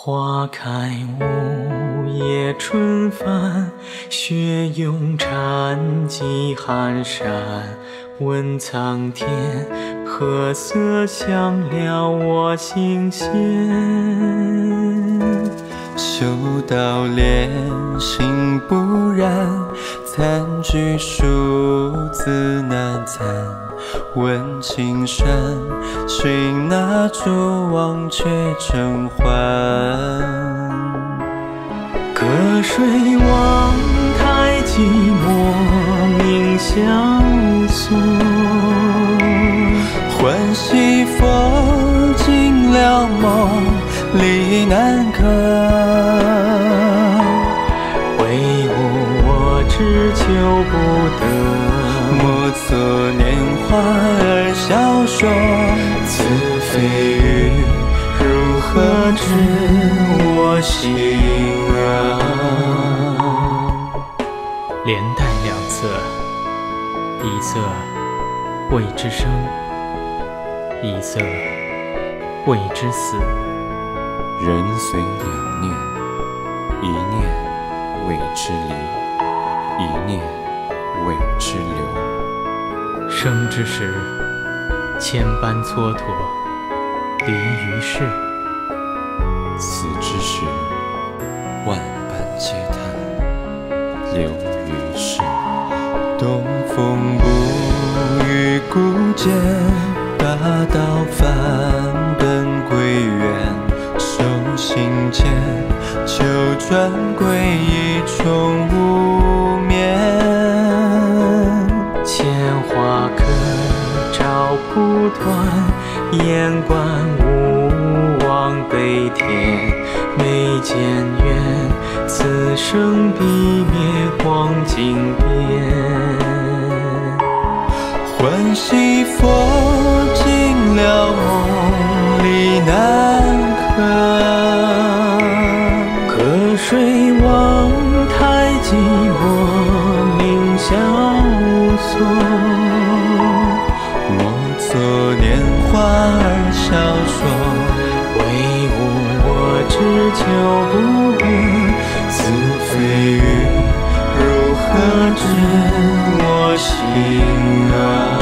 花开无叶春帆，雪拥禅寂寒山。问苍天，何色香了我心弦？ 修道炼心不染，残菊数字难残。问青山，寻那蛛网却成欢。 隔水望台寂寞鸣萧索， 欢喜佛尽了梦，离难可。 唯吾我只求不得。 莫作年华而笑说，此非鱼，如何知我心啊？ 连带两色，一色谓之生，一色谓之死。 人随两念，一念谓之离，一念谓之留。 生之时，千般蹉跎，离于世； 死之时，万般嗟叹，留于世。东风不与孤剑，大道返本归元。手心间，秋转归一重无眠。 千花客，照不断，眼观无望悲天。眉间缘，此生必灭光尽边。 欢喜佛尽了梦，离难可。 隔水望台寂寞鸣萧索， 莫作年华而笑说， 唯吾我只求不得。此非鱼，如何知我心啊？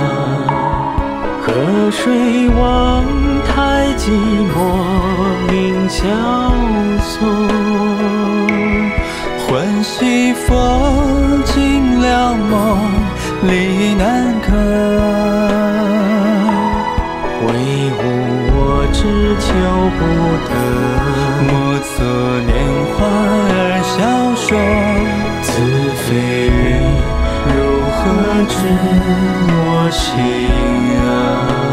隔水望台寂寞鸣萧索， 欢喜佛尽了梦，离难可。 唯吾我只求不得。 莫作年华而笑说， 此非鱼，如何知我心啊？